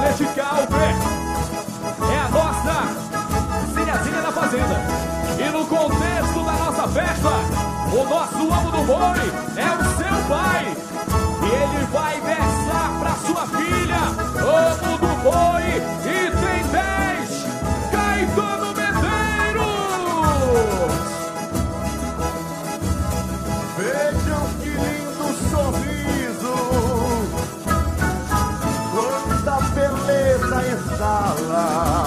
Scarlett Calver é a nossa Sinhazinha da Fazenda. E no contexto da nossa festa, o nosso amo do boi é o seu pai. E ele vai versar pra sua filha, amo do boi, e tem 10, Caetano Medeiros. Vejam que lindo sorriso, quanta beleza exala.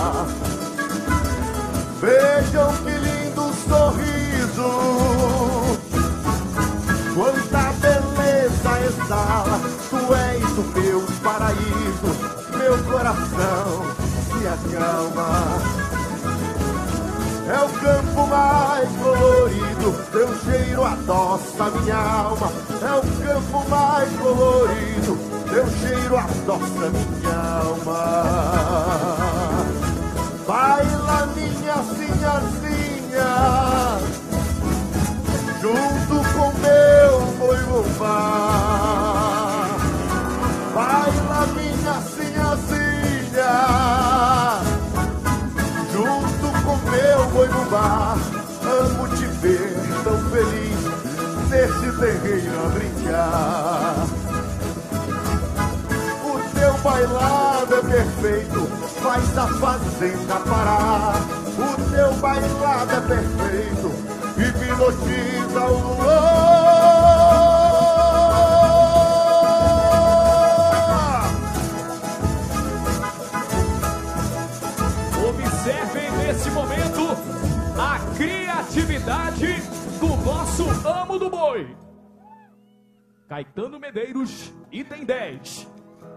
Vejam que lindo sorriso, quanta beleza exala. Tu és o meu paraíso, meu coração se acalma. É o campo mais colorido, teu cheiro adoça minha alma. É o campo mais colorido, teu cheiro adoça minha alma. Baila minha sinhazinha, junto com meu boi-bumbá. Baila minha sinhazinha, junto com meu boi-bumbá. Amo te ver tão feliz nesse terreiro a brincar. O teu bailado é perfeito, faz a fazenda parar. O teu bailado é perfeito, hipnotiza o luar. Observem nesse momento a criatividade do nosso amo do boi, Caetano Medeiros, item 10.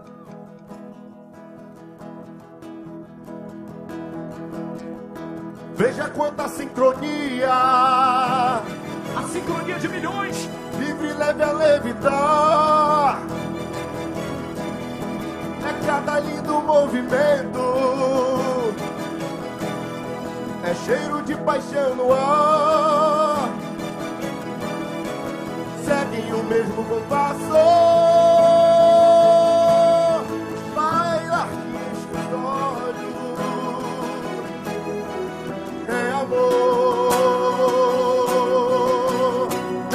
Veja quanta sincronia, A sincronia de milhões. livre, leve a levitar. É cada lindo movimento, é cheiro de paixão no ar. Seguem o mesmo compasso, baila que enche os olhos. É amor, é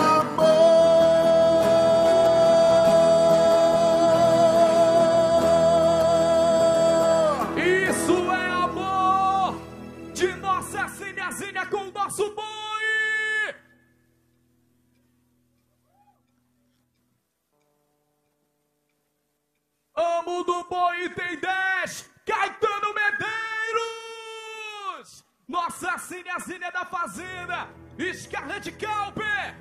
amor. Isso é amor de nossa Sinhazinha com o nosso boi. Amo do boi tem 10, Caetano Medeiros. Nossa Sinhazinha da Fazenda, Scarlett Calver.